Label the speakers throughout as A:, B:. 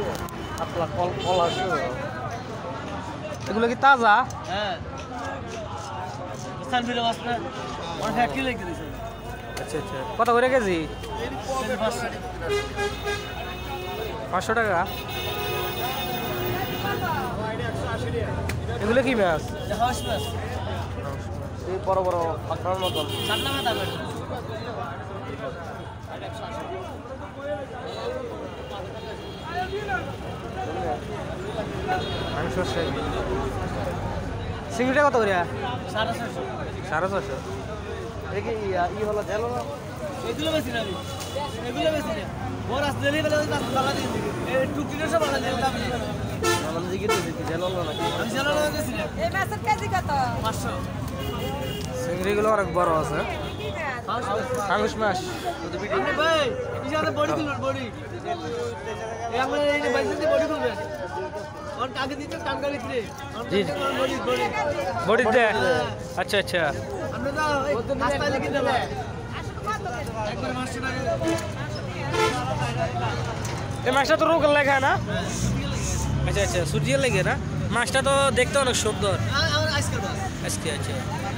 A: কাতলা কলা এগুলো কি তাজা?
B: হ্যাঁ সানবির মাছ না অনেক এক কিলো দিয়েছে।
A: আচ্ছা আচ্ছা, কত করে কেজি? 500 টাকা। এগুলো কি মাছ?
B: হাঁস মাছ,
A: এই বড় বড় পাকড়ার মতন।
B: সাতলা মাথা বেটা
A: চিংড়িটা কত করে?
B: 650।
A: 650। দেখি ই হলো জেল হলো
B: এগুলো বেশি না, এগুলো বেশি না। ওর আসতে দিলে বলে তার টাকা দিয়ে দিবি। এই টুকিটা সব টাকা দিয়ে দাম নেই।
A: আমাদের দিকে তো জেল হলো নাকি?
B: আমি জানা না দিছি না।
C: এই মাছের কেজি কত?
B: 500।
A: চিংড়িগুলো অনেক বড় আছে। হাঙ্গুস মাছ
B: আরে ভাই এই যে বডি দিল বডি এই আমরা এই যে বাইসে দিয়ে বডি করবে और কাকে দিতে কাম করে দিতে
A: জি
B: বডি বডি
A: বডি দে। আচ্ছা আচ্ছা,
B: আমরা তো নাস্তা লিখে দেব একবার মাছটা লাগে।
A: এই মাছটা তো রোগের লেখা না? আচ্ছা আচ্ছা, সুজিয়ে লেগে না? মাছটা তো দেখতে অনেক সুন্দর।
B: আমার আজকে দাও
A: আজকে আচ্ছা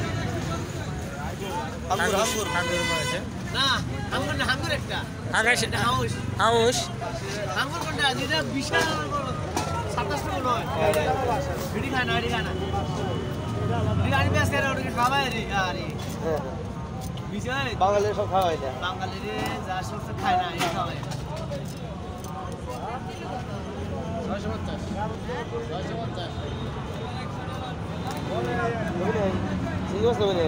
A: হাঙ্গুর মাছ
B: না আমার না হাঙ্গুর একটা
A: হাঙ্গাস
B: হাউস
A: হাউস
B: হাঙ্গুর কোনটা যেটা বিশাল 27 টাকা নয় ভিডি খায় না ভিডি খায় না ভিডি আনি বেশ করে ওটা খাওয়াই রে আরে বিশাল
A: বাঙালির সব খাওয়া হয় না।
B: বাঙালিরে যা সব খায় না এই খাওয়ায় 650
A: ঠিক আছে বলে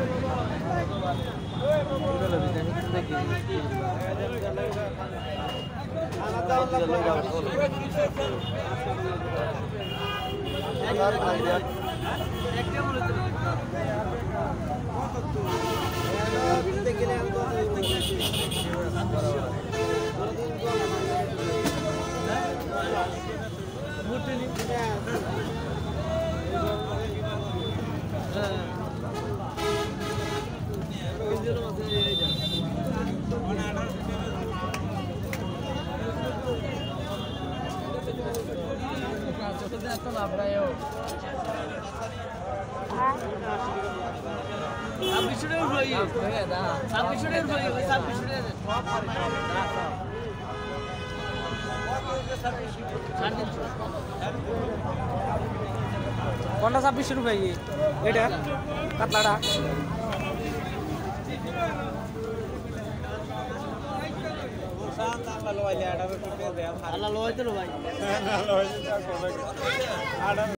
A: কোনটা 26 রুপয়ে এটা কাতলাটা?
B: আল্লাহ লইতে লো ভাই